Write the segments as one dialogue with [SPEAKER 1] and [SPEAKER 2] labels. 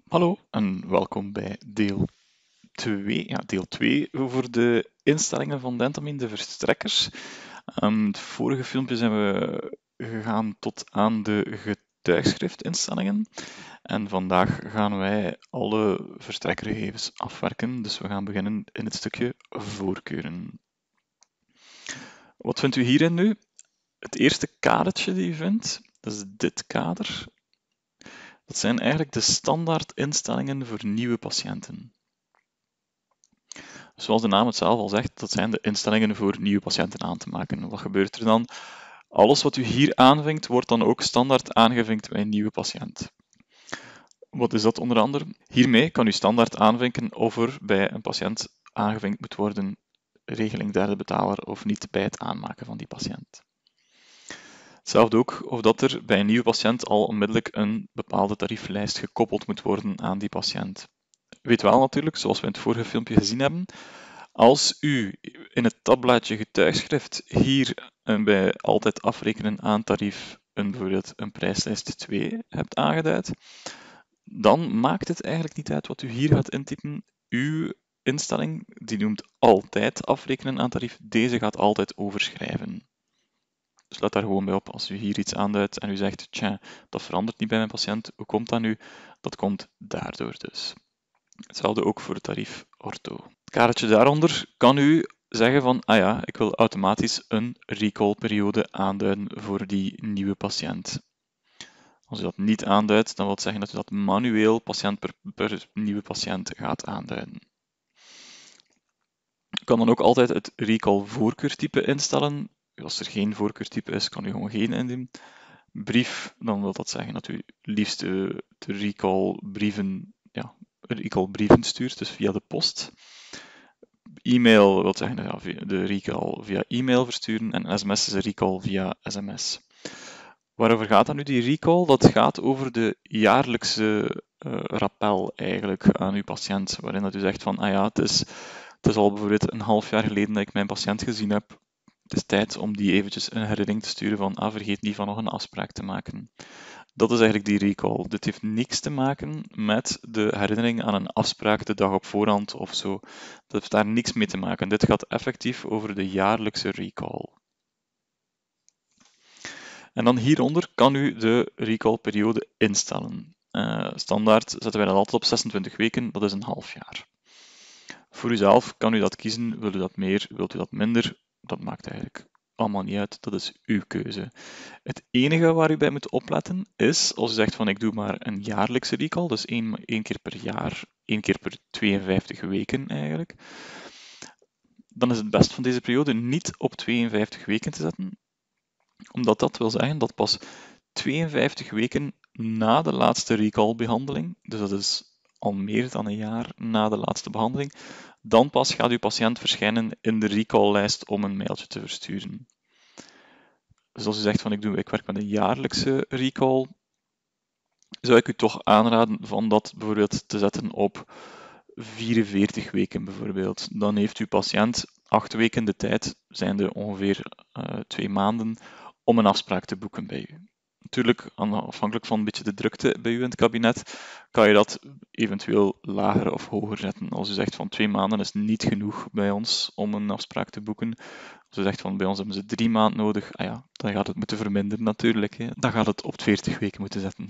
[SPEAKER 1] Hallo en welkom bij deel 2. Ja, deel 2 over de instellingen van Dentamin, de verstrekkers. Het vorige filmpje zijn we gegaan tot aan de getuigschriftinstellingen. En vandaag gaan wij alle verstrekkergegevens afwerken. Dus we gaan beginnen in het stukje voorkeuren. Wat vindt u hierin nu? Het eerste kadertje die u vindt, dat is dit kader. Dat zijn eigenlijk de standaard instellingen voor nieuwe patiënten. Zoals de naam het zelf al zegt, dat zijn de instellingen voor nieuwe patiënten aan te maken. Wat gebeurt er dan? Alles wat u hier aanvinkt, wordt dan ook standaard aangevinkt bij een nieuwe patiënt. Wat is dat onder andere? Hiermee kan u standaard aanvinken of er bij een patiënt aangevinkt moet worden regeling derde betaler of niet bij het aanmaken van die patiënt. Hetzelfde ook of dat er bij een nieuwe patiënt al onmiddellijk een bepaalde tarieflijst gekoppeld moet worden aan die patiënt. Weet wel natuurlijk, zoals we in het vorige filmpje gezien hebben, als u in het tabbladje getuigschrift hier bij altijd afrekenen aan tarief bijvoorbeeld een prijslijst 2 hebt aangeduid, dan maakt het eigenlijk niet uit wat u hier gaat intypen. Uw instelling die noemt altijd afrekenen aan tarief, deze gaat altijd overschrijven. Dus let daar gewoon bij op als u hier iets aanduidt en u zegt, tja, dat verandert niet bij mijn patiënt, hoe komt dat nu? Dat komt daardoor dus. Hetzelfde ook voor het tarief ortho. Het kadertje daaronder kan u zeggen van, ah ja, ik wil automatisch een recallperiode aanduiden voor die nieuwe patiënt. Als u dat niet aanduidt, dan wil het zeggen dat u dat manueel patiënt per nieuwe patiënt gaat aanduiden. U kan dan ook altijd het recall voorkeurtype instellen. Als er geen voorkeurtype is, kan u gewoon geen indienen. Brief, dan wil dat zeggen dat u liefst de recall brieven stuurt, dus via de post. E-mail wil zeggen dat de recall via e-mail versturen en sms is een recall via sms. Waarover gaat dan nu die recall? Dat gaat over de jaarlijkse rappel eigenlijk aan uw patiënt, waarin dat u zegt van, ah ja, het is al bijvoorbeeld een half jaar geleden dat ik mijn patiënt gezien heb. Het is tijd om die eventjes een herinnering te sturen van, vergeet niet van nog een afspraak te maken. Dat is eigenlijk die recall. Dit heeft niks te maken met de herinnering aan een afspraak de dag op voorhand of zo. Dat heeft daar niks mee te maken. Dit gaat effectief over de jaarlijkse recall. En dan hieronder kan u de recallperiode instellen. Standaard zetten wij dat altijd op 26 weken, dat is een half jaar. Voor uzelf kan u dat kiezen, wilt u dat meer, wilt u dat minder, dat maakt eigenlijk allemaal niet uit, dat is uw keuze. Het enige waar u bij moet opletten is, als u zegt van ik doe maar een jaarlijkse recall, dus één keer per jaar, 1 keer per 52 weken eigenlijk, dan is het best van deze periode niet op 52 weken te zetten, omdat dat wil zeggen dat pas 52 weken na de laatste recallbehandeling, dus dat is al meer dan een jaar na de laatste behandeling, dan pas gaat uw patiënt verschijnen in de recalllijst om een mailtje te versturen. Dus als u zegt van ik werk met een jaarlijkse recall, zou ik u toch aanraden van dat bijvoorbeeld te zetten op 44 weken bijvoorbeeld. Dan heeft uw patiënt 8 weken de tijd, zijnde ongeveer 2 maanden, om een afspraak te boeken bij u. Natuurlijk, afhankelijk van een beetje de drukte bij u in het kabinet, kan je dat eventueel lager of hoger zetten. Als u zegt van 2 maanden is niet genoeg bij ons om een afspraak te boeken, als u zegt van bij ons hebben ze 3 maanden nodig, dan gaat het moeten verminderen natuurlijk. Dan gaat het op 40 weken moeten zetten.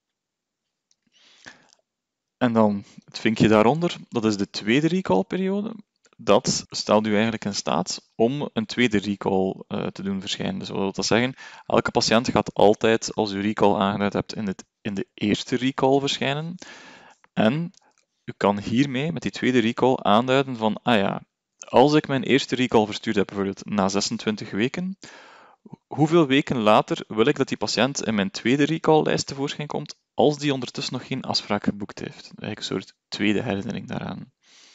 [SPEAKER 1] En dan het vinkje daaronder, dat is de tweede recallperiode. Dat stelt u eigenlijk in staat om een tweede recall te doen verschijnen. Dus wat wil dat zeggen? Elke patiënt gaat altijd, als u recall aangeduid hebt, in de eerste recall verschijnen. En u kan hiermee, met die tweede recall, aanduiden van, als ik mijn eerste recall verstuurd heb, bijvoorbeeld na 26 weken, hoeveel weken later wil ik dat die patiënt in mijn tweede recalllijst tevoorschijn komt, als die ondertussen nog geen afspraak geboekt heeft? Eigenlijk een soort tweede herinnering daaraan.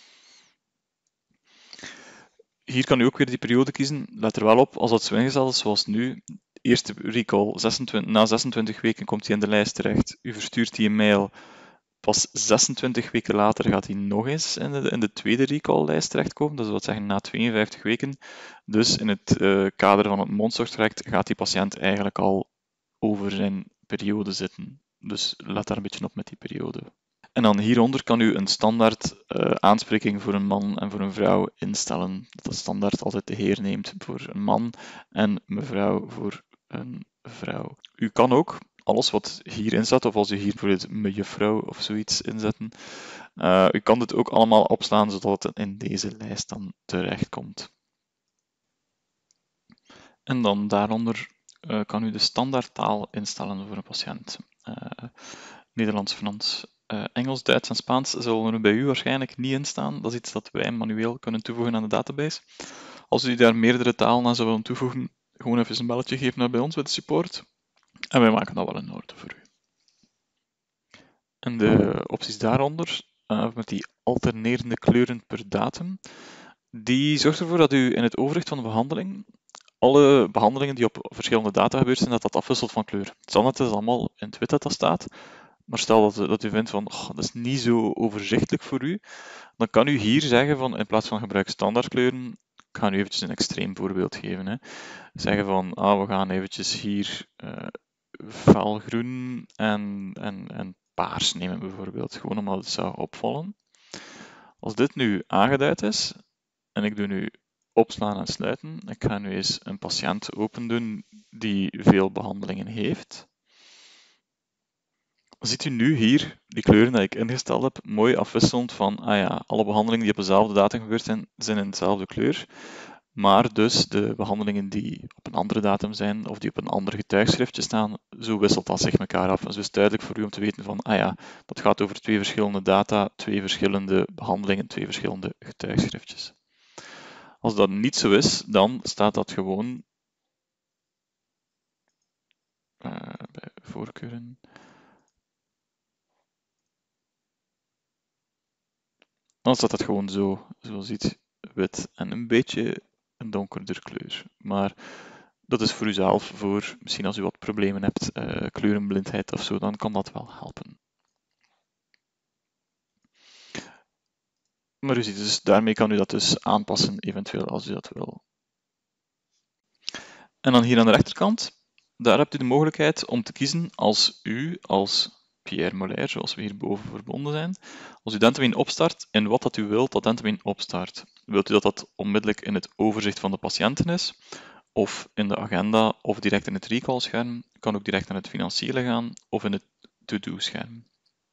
[SPEAKER 1] Hier kan u ook weer die periode kiezen. Let er wel op, als dat zo ingesteld is zoals nu, eerste recall, na 26 weken komt hij in de lijst terecht, u verstuurt die een mail, pas 26 weken later gaat hij nog eens in de tweede recalllijst terechtkomen, dat wil zeggen na 52 weken. Dus in het kader van het mondzorgtraject gaat die patiënt eigenlijk al over zijn periode zitten. Dus let daar een beetje op met die periode. En En dan hieronder kan u een standaard aanspreking voor een man en voor een vrouw instellen. Dat de standaard altijd de heer neemt voor een man en mevrouw voor een vrouw. U kan ook alles wat hierin staat, of als u hier bijvoorbeeld mejuffrouw of zoiets inzetten, u kan dit ook allemaal opslaan zodat het in deze lijst dan terechtkomt. En dan daaronder kan u de standaardtaal instellen voor een patiënt. Nederlands, Frans, Engels, Duits en Spaans zullen er bij u waarschijnlijk niet in staan. Dat is iets dat wij manueel kunnen toevoegen aan de database. Als u daar meerdere talen aan zou willen toevoegen, gewoon even een belletje geven naar bij ons bij de support. En wij maken dat wel in orde voor u. En de opties daaronder, met die alternerende kleuren per datum, die zorgt ervoor dat u in het overzicht van de behandeling alle behandelingen die op verschillende data gebeurd zijn, dat afwisselt van kleur. Standaard is allemaal in het wit dat dat staat, maar stel dat u vindt van, dat is niet zo overzichtelijk voor u, dan kan u hier zeggen van, in plaats van gebruik standaardkleuren, ik ga nu eventjes een extreem voorbeeld geven. Hè. Zeggen van, we gaan eventjes hier felgroen en paars nemen bijvoorbeeld, gewoon omdat het zou opvallen. Als dit nu aangeduid is, en ik doe nu opslaan en sluiten. Ik ga nu eens een patiënt open doen die veel behandelingen heeft. Ziet u nu hier die kleuren die ik ingesteld heb, mooi afwisselend van, alle behandelingen die op dezelfde datum gebeurd zijn, zijn in dezelfde kleur. Maar dus de behandelingen die op een andere datum zijn, of die op een ander getuigschriftje staan, zo wisselt dat zich elkaar af. En zo is het duidelijk voor u om te weten van, dat gaat over 2 verschillende data, 2 verschillende behandelingen, 2 verschillende getuigschriftjes. Als dat niet zo is, dan staat dat gewoon bij voorkeuren. Dan staat dat gewoon zo, zoals je ziet, wit en een beetje een donkerder kleur. Maar dat is voor uzelf, voor misschien als u wat problemen hebt, kleurenblindheid of zo, dan kan dat wel helpen. Maar u ziet dus, daarmee kan u dat dus aanpassen, eventueel als u dat wil. En dan hier aan de rechterkant, daar hebt u de mogelijkheid om te kiezen als u, als Pierre Molaire, zoals we hierboven verbonden zijn, als u Dentamine opstart, in wat dat u wilt dat Dentamine opstart. Wilt u dat dat onmiddellijk in het overzicht van de patiënten is, of in de agenda, of direct in het recall-scherm, kan ook direct naar het financiële gaan, of in het to-do-scherm.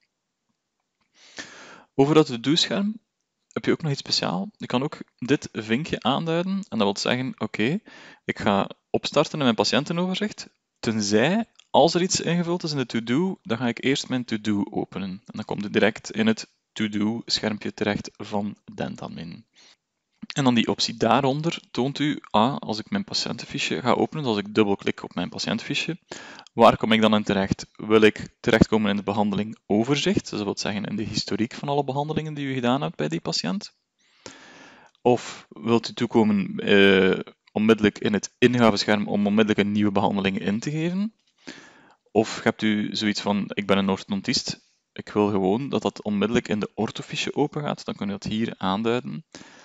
[SPEAKER 1] Over dat to-do-scherm heb je ook nog iets speciaals. Je kan ook dit vinkje aanduiden, en dat wil zeggen, oké, ik ga opstarten in mijn patiëntenoverzicht, tenzij, als er iets ingevuld is in de to-do, dan ga ik eerst mijn to-do openen. En dan komt het direct in het to-do-schermpje terecht van Dentamine. En dan die optie daaronder toont u, als ik mijn patiëntenfiche ga openen, dus als ik dubbelklik op mijn patiëntenfiche, waar kom ik dan in terecht? Wil ik terechtkomen in de behandeling overzicht, dus dat wil zeggen in de historiek van alle behandelingen die u gedaan hebt bij die patiënt? Of wilt u toekomen onmiddellijk in het ingavescherm om onmiddellijk een nieuwe behandeling in te geven? Of hebt u zoiets van, ik ben een orthodontist, ik wil gewoon dat dat onmiddellijk in de orthofiche open gaat, dan kun je dat hier aanduiden.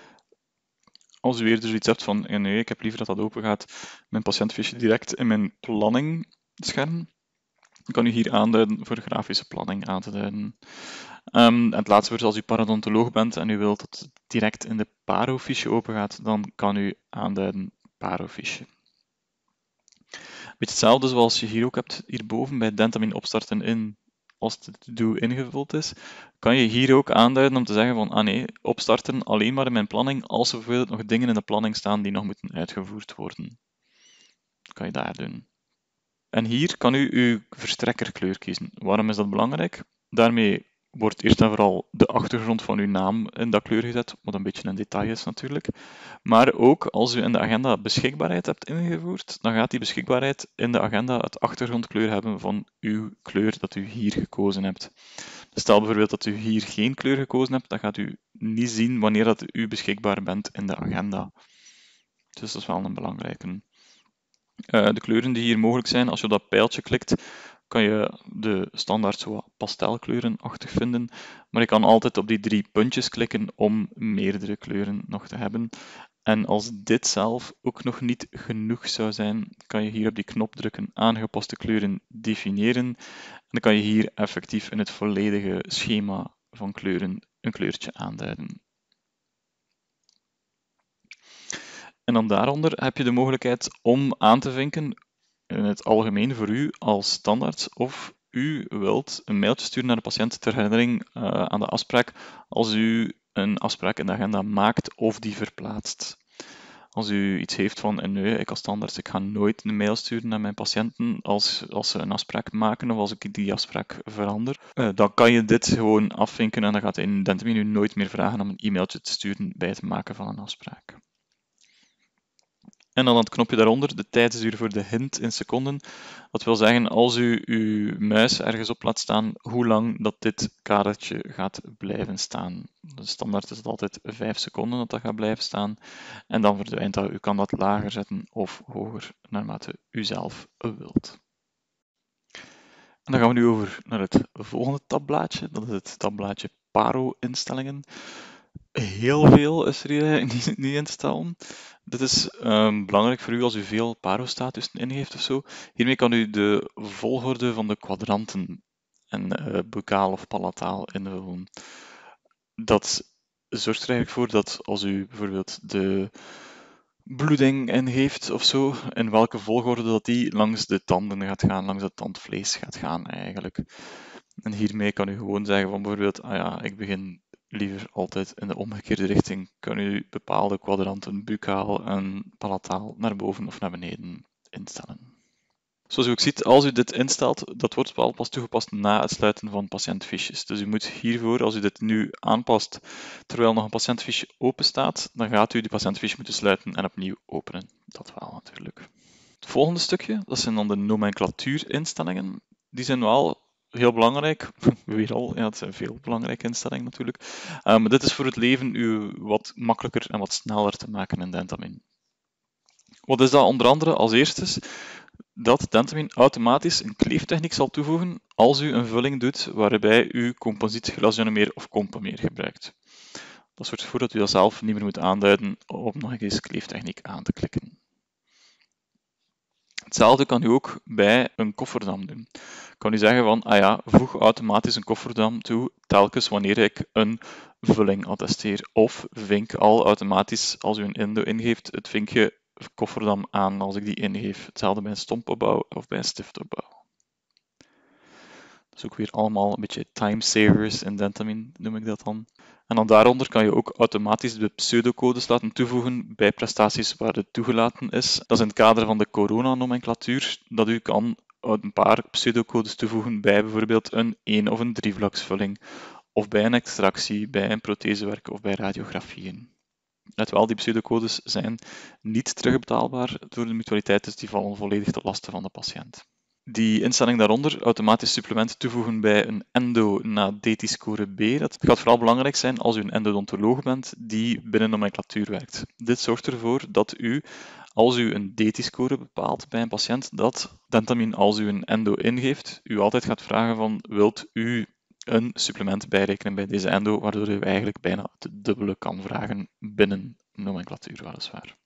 [SPEAKER 1] Als u eerder zoiets hebt van, nee, ik heb liever dat dat open gaat, mijn patiëntfiche direct in mijn planningsscherm, dan kan u hier aanduiden voor grafische planning aan te duiden. En het laatste woord, als u parodontoloog bent en u wilt dat het direct in de parofiche open gaat, dan kan u aanduiden parofiche. Beetje hetzelfde zoals je hier ook hebt, hierboven bij Dentamine opstarten in, als de to-do ingevuld is, kan je hier ook aanduiden om te zeggen van, nee, opstarten alleen maar in mijn planning als er bijvoorbeeld nog dingen in de planning staan die nog moeten uitgevoerd worden. Dat kan je daar doen. En hier kan u uw verstrekkerkleur kiezen. Waarom is dat belangrijk? Daarmee wordt eerst en vooral de achtergrond van uw naam in dat kleur gezet, wat een beetje een detail is natuurlijk. Maar ook als u in de agenda beschikbaarheid hebt ingevoerd, dan gaat die beschikbaarheid in de agenda het achtergrondkleur hebben van uw kleur dat u hier gekozen hebt. Stel bijvoorbeeld dat u hier geen kleur gekozen hebt, dan gaat u niet zien wanneer dat u beschikbaar bent in de agenda. Dus dat is wel een belangrijke. De kleuren die hier mogelijk zijn, als je op dat pijltje klikt, kan je de standaard zo pastelkleurenachtig vinden, maar je kan altijd op die 3 puntjes klikken om meerdere kleuren nog te hebben. En als dit zelf ook nog niet genoeg zou zijn, kan je hier op die knop drukken, aangepaste kleuren definiëren. En dan kan je hier effectief in het volledige schema van kleuren een kleurtje aanduiden. En dan daaronder heb je de mogelijkheid om aan te vinken in het algemeen voor u als standaard of u wilt een mailtje sturen naar de patiënt ter herinnering aan de afspraak als u een afspraak in de agenda maakt of die verplaatst. Als u iets heeft van, nee, ik als standaard, ik ga nooit een mail sturen naar mijn patiënten als ze een afspraak maken of als ik die afspraak verander, dan kan je dit gewoon afvinken en dan gaat Dentamine u nooit meer vragen om een e-mailtje te sturen bij het maken van een afspraak. En dan het knopje daaronder, de tijdsduur voor de hint in seconden. Dat wil zeggen, als u uw muis ergens op laat staan, hoe lang dat dit kadertje gaat blijven staan. De standaard is het altijd 5 seconden dat dat gaat blijven staan. En dan verdwijnt dat. U kan dat lager zetten of hoger, naarmate u zelf wilt. En dan gaan we nu over naar het volgende tabblaadje. Dat is het tabblaadje Paro-instellingen. Heel veel is er hier niet in te stellen. Dit is belangrijk voor u als u veel paro-statussen ingeeft of zo. Hiermee kan u de volgorde van de kwadranten en buccaal of palataal invullen. Dat zorgt er eigenlijk voor dat als u bijvoorbeeld de bloeding ingeeft of zo, in welke volgorde dat die langs de tanden gaat gaan, langs het tandvlees gaat gaan eigenlijk. En hiermee kan u gewoon zeggen van bijvoorbeeld, ah ja, ik begin liever altijd in de omgekeerde richting, kan u bepaalde kwadranten, buccaal en palataal naar boven of naar beneden instellen. Zoals u ook ziet, als u dit instelt, dat wordt wel pas toegepast na het sluiten van patiëntfiches. Dus u moet hiervoor, als u dit nu aanpast, terwijl nog een patiëntfiche open staat, dan gaat u die patiëntfiche moeten sluiten en opnieuw openen. Dat wel natuurlijk. Het volgende stukje, dat zijn dan de nomenclatuurinstellingen. Die zijn wel heel belangrijk. Weer al, ja, het zijn veel belangrijke instellingen natuurlijk. Maar dit is voor het leven u wat makkelijker en wat sneller te maken in Dentamine. Wat is dat onder andere als eerstes? Dat Dentamine automatisch een kleeftechniek zal toevoegen als u een vulling doet waarbij u composiet glazionomeer of compomeer gebruikt. Dat zorgt ervoor dat u dat zelf niet meer moet aanduiden om nog eens kleeftechniek aan te klikken. Hetzelfde kan u ook bij een kofferdam doen. Kan u zeggen van, ah ja, voeg automatisch een kofferdam toe telkens wanneer ik een vulling attesteer. Of vink al automatisch, als u een indo ingeeft, het vinkje kofferdam aan als ik die ingeef. Hetzelfde bij een stompopbouw of bij een stiftopbouw. Dat is ook weer allemaal een beetje timesavers in Dentamine, noem ik dat dan. En dan daaronder kan je ook automatisch de pseudocodes laten toevoegen bij prestaties waar het toegelaten is. Dat is in het kader van de corona-nomenclatuur, dat u kan een paar pseudocodes toevoegen bij bijvoorbeeld een 1- of een 3-vlaksvulling, of bij een extractie, bij een prothesewerk of bij radiografieën. Let wel, die pseudocodes zijn niet terugbetaalbaar door de mutualiteit, dus die vallen volledig ten laste van de patiënt. Die instelling daaronder, automatisch supplement toevoegen bij een endo na DT-score B, dat gaat vooral belangrijk zijn als u een endodontoloog bent die binnen nomenclatuur werkt. Dit zorgt ervoor dat u, als u een DT-score bepaalt bij een patiënt, dat Dentamine, als u een endo ingeeft, u altijd gaat vragen van, wilt u een supplement bijrekenen bij deze endo, waardoor u eigenlijk bijna het dubbele kan vragen binnen nomenclatuur weliswaar.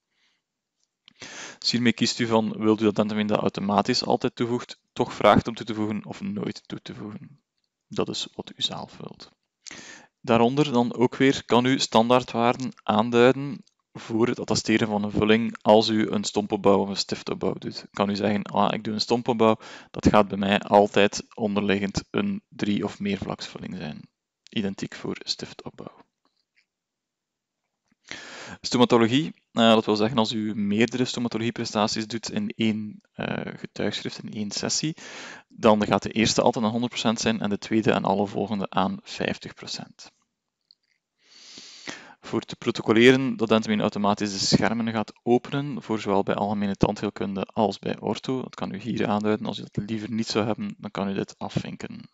[SPEAKER 1] Dus hiermee kiest u van, wilt u dat Dentamine dat automatisch altijd toevoegt, toch vraagt om toe te voegen of nooit toe te voegen. Dat is wat u zelf wilt. Daaronder dan ook weer kan u standaardwaarden aanduiden voor het attesteren van een vulling als u een stompopbouw of een stiftopbouw doet. Kan u zeggen, ik doe een stompopbouw, dat gaat bij mij altijd onderliggend een 3- of meervlaksvulling zijn. Identiek voor stiftopbouw. Stomatologie, dat wil zeggen als u meerdere stomatologieprestaties doet in één getuigschrift, in één sessie, dan gaat de eerste altijd aan 100% zijn en de tweede en alle volgende aan 50%. Voor te protocoleren dat Dentamine automatisch de schermen gaat openen, voor zowel bij algemene tandheelkunde als bij ortho. Dat kan u hier aanduiden. Als u dat liever niet zou hebben, dan kan u dit afvinken.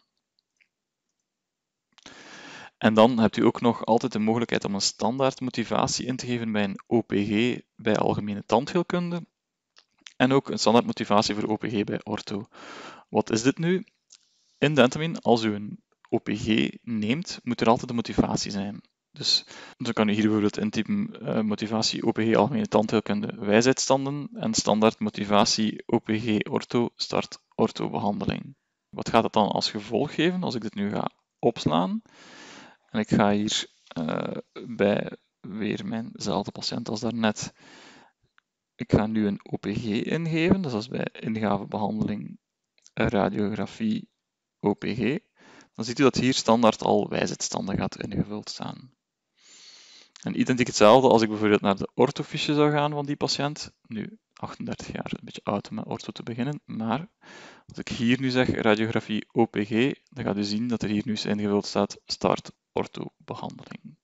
[SPEAKER 1] En dan hebt u ook nog altijd de mogelijkheid om een standaard motivatie in te geven bij een OPG bij algemene tandheelkunde. En ook een standaard motivatie voor OPG bij ortho. Wat is dit nu? In Dentamine, als u een OPG neemt, moet er altijd een motivatie zijn. Dus dan kan u hier bijvoorbeeld intypen motivatie OPG algemene tandheelkunde wijsheidsstanden en standaard motivatie OPG ortho start orthobehandeling. Wat gaat dat dan als gevolg geven als ik dit nu ga opslaan? En ik ga hier bij weer mijnzelfde patiënt als daarnet. Ik ga nu een OPG ingeven, dus dat is bij ingave behandeling radiografie OPG. Dan ziet u dat hier standaard al wijsheidsstanden gaat ingevuld staan. En identiek hetzelfde als ik bijvoorbeeld naar de orthofiche zou gaan van die patiënt. Nu, 38 jaar, een beetje oud om met ortho te beginnen, maar als ik hier nu zeg radiografie OPG, dan gaat u zien dat er hier nu ingevuld staat start orthobehandeling.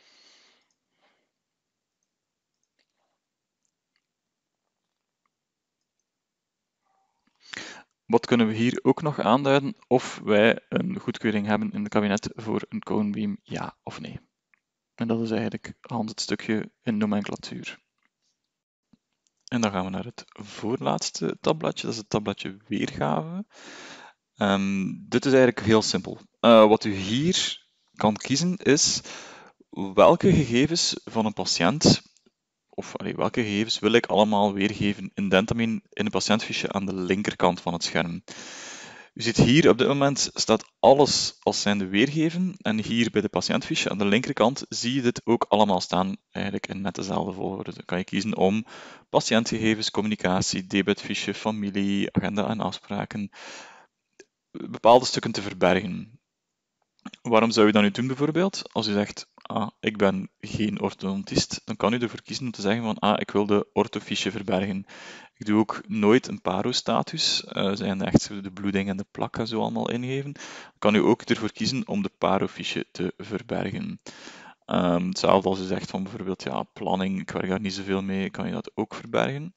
[SPEAKER 1] Wat kunnen we hier ook nog aanduiden? Of wij een goedkeuring hebben in het kabinet voor een Conebeam, ja of nee. En dat is eigenlijk het stukje in nomenclatuur. En dan gaan we naar het voorlaatste tabbladje, dat is het tabbladje weergave. Dit is eigenlijk heel simpel. Wat u hier kan kiezen is welke gegevens van een patiënt, of welke gegevens wil ik allemaal weergeven in Dentamin in een patiëntfiche aan de linkerkant van het scherm. U ziet hier op dit moment staat alles als zijnde weergeven en hier bij de patiëntfiche aan de linkerkant zie je dit ook allemaal staan, eigenlijk in net dezelfde volgorde. Dan kan je kiezen om patiëntgegevens, communicatie, debitfiche, familie, agenda en afspraken, bepaalde stukken te verbergen. Waarom zou je dat nu doen bijvoorbeeld? Als u zegt, ik ben geen orthodontist, dan kan u ervoor kiezen om te zeggen van, ik wil de orthofiche verbergen. Ik doe ook nooit een paro-status, zijn echt de bloeding en de plakken zo allemaal ingeven. Dan kan u ook ervoor kiezen om de paro-fiche te verbergen. Hetzelfde als u zegt van bijvoorbeeld, planning, ik werk daar niet zoveel mee, kan je dat ook verbergen.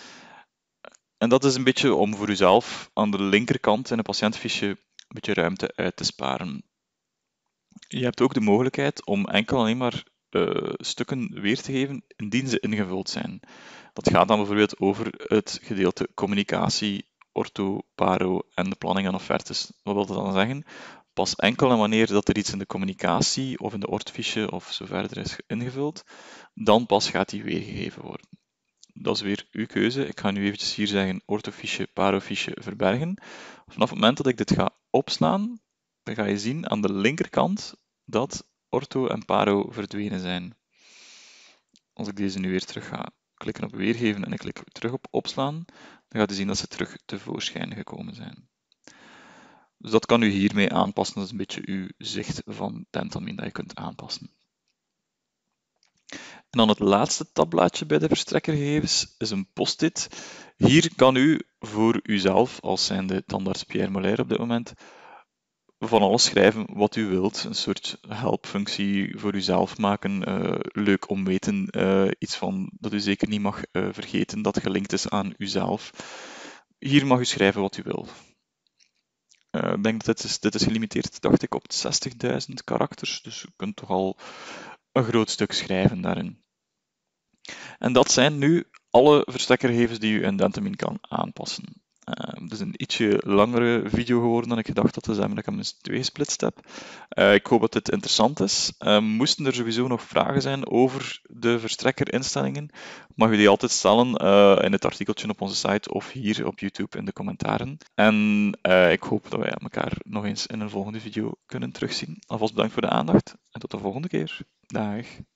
[SPEAKER 1] En dat is een beetje om voor uzelf aan de linkerkant in een patiëntfiche een beetje ruimte uit te sparen. Je hebt ook de mogelijkheid om enkel alleen maar stukken weer te geven indien ze ingevuld zijn. Dat gaat dan bijvoorbeeld over het gedeelte communicatie, ortho, paro en de planning en offertes. Wat wil dat dan zeggen? Pas enkel en wanneer dat er iets in de communicatie of in de ortfiche of zo verder is ingevuld, dan pas gaat die weergegeven worden. Dat is weer uw keuze. Ik ga nu eventjes hier zeggen orthofiche, parofiche verbergen. Vanaf het moment dat ik dit ga opslaan, dan ga je zien aan de linkerkant dat ortho en paro verdwenen zijn. Als ik deze nu weer terug ga klikken op weergeven en ik klik terug op opslaan, dan gaat u zien dat ze terug tevoorschijn gekomen zijn. Dus dat kan u hiermee aanpassen. Dat is een beetje uw zicht van Dentamin dat je kunt aanpassen. En dan het laatste tabbladje bij de verstrekkergegevens is een post-it. Hier kan u voor uzelf, als zijnde tandarts Pierre Molaire op dit moment, van alles schrijven wat u wilt. Een soort helpfunctie voor uzelf maken, leuk om weten, iets van dat u zeker niet mag vergeten dat gelinkt is aan uzelf. Hier mag u schrijven wat u wil. Ik denk dat dit is gelimiteerd, dacht ik, op 60.000 karakters, dus u kunt toch al een groot stuk schrijven daarin. En dat zijn nu alle verstekkergegevens die u in Dentamin kan aanpassen. Het is een ietsje langere video geworden dan ik gedacht had, dus daarom dat ik hem in 2 gesplitst heb. Ik hoop dat dit interessant is. Moesten er sowieso nog vragen zijn over de verstrekkerinstellingen, mag u die altijd stellen in het artikeltje op onze site of hier op YouTube in de commentaren. En ik hoop dat wij elkaar nog eens in een volgende video kunnen terugzien. Alvast bedankt voor de aandacht en tot de volgende keer. Dag.